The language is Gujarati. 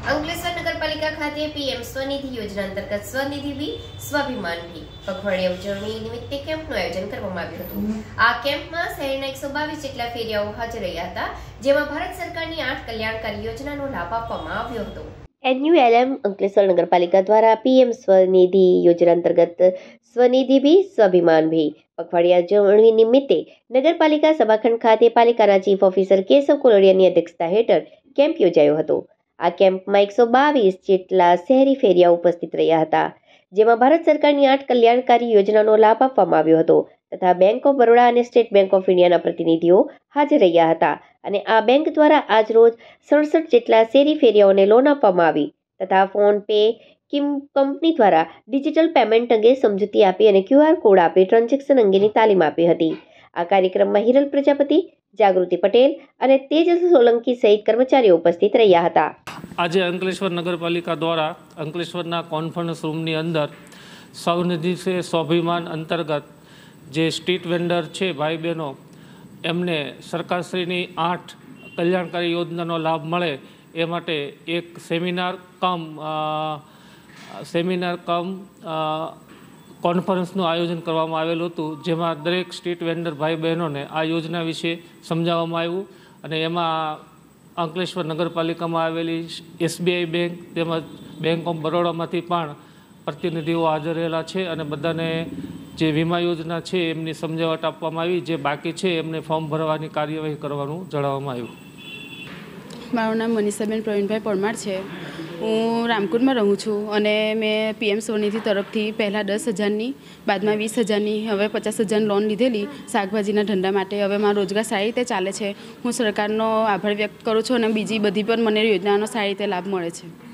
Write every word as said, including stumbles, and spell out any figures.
અંકલેશ્વર નગરપાલિકા ખાતે પીએમ સ્વનિધિ યોજના અંતર્ગત સ્વનિધિ બી સ્વાભિમાન બી પખવાડિયા ઉજવણી નિમિત્તે કેમ્પનું આયોજન કરવામાં આવ્યું હતું। આ કેમ્પમાં શહેરના એકસો બાવીસ જેટલા ફેરિયાઓ હાજર રહ્યા હતા, જેમાં ભારત સરકારની આઠ કલ્યાણકારી યોજનાનો લાભ આપવામાં આવ્યો હતો। એનયુએલએમ અંકલેશ્વર નગરપાલિકા દ્વારા પીએમ સ્વનિધિ યોજના અંતર્ગત સ્વનિધિ બી સ્વાભિમાન ભી પખવાડિયા ઉજવણી નિમિત્તે નગરપાલિકા સભાખંડ ખાતે પાલિકાના ચીફ ઓફિસર કેશવ કોલડિયાની અધ્યક્ષતા હેઠળ કેમ્પ યોજાયો હતો। આ કેમ્પમાં એકસો બાવીસ જેટલા શહેરી ફેરિયાઓ ઉપસ્થિત રહ્યા હતા, જેમાં ભારત સરકારની આઠ કલ્યાણકારી યોજનાનો લાભ આપવામાં આવ્યો હતો તથા બેંક ઓફ બરોડા અને સ્ટેટ બેંક ઓફ ઇન્ડિયાના પ્રતિનિધિઓ હાજર રહ્યા હતા અને આ બેંક દ્વારા આજરોજ સડસઠ જેટલા શેરી ફેરિયાઓને લોન આપવામાં આવી તથા ફોન પે કિમ કંપની દ્વારા ડિજિટલ પેમેન્ટ અંગે સમજૂતી આપી અને ક્યુઆર કોડ આપી ટ્રાન્ઝેક્શન અંગેની તાલીમ આપી હતી। આ કાર્યક્રમમાં હિરલ પ્રજાપતિ, જાગૃતિ પટેલ અને તેજસ સોલંકી સહિત કર્મચારીઓ ઉપસ્થિત રહ્યા હતા। આજે અંકલેશ્વર નગરપાલિકા દ્વારા અંકલેશ્વરના કોન્ફરન્સ રૂમની અંદર સ્વનિધિ છે સ્વાભિમાન અંતર્ગત જે સ્ટ્રીટ વેન્ડર છે ભાઈ બહેનો એમને સરકારશ્રીની આઠ કલ્યાણકારી યોજનાનો લાભ મળે એ માટે એક સેમિનાર કમ સેમિનાર કમ કોન્ફરન્સનું આયોજન કરવામાં આવેલું હતું, જેમાં દરેક સ્ટ્રીટ વેન્ડર ભાઈ બહેનોને આ યોજના વિશે સમજાવવામાં આવ્યું અને એમાં અંકલેશ્વર નગરપાલિકામાં આવેલી એસબીઆઈ બેંક તેમજ બેંક ઓફ બરોડામાંથી પણ પ્રતિનિધિઓ હાજર રહેલા છે અને બધાને જે વીમા યોજના છે એમની સમજાવટ આપવામાં આવી। જે બાકી છે એમને ફોર્મ ભરવાની કાર્યવાહી કરવાનું જણાવવામાં આવ્યું। મારું નામ મનીષાબેન પ્રવીણભાઈ પરમાર છે। હું રામકુંડમાં રહું છું અને મેં પીએમ સ્વનિધિ તરફથી પહેલાં દસ હજારની બાદમાં વીસ હજારની હવે પચાસ હજારની લોન લીધેલી શાકભાજીના ધંધા માટે। હવે મારો રોજગાર સારી રીતે ચાલે છે। હું સરકારનો આભાર વ્યક્ત કરું છું અને બીજી બધી પણ મને યોજનાનો સારી રીતે લાભ મળે છે।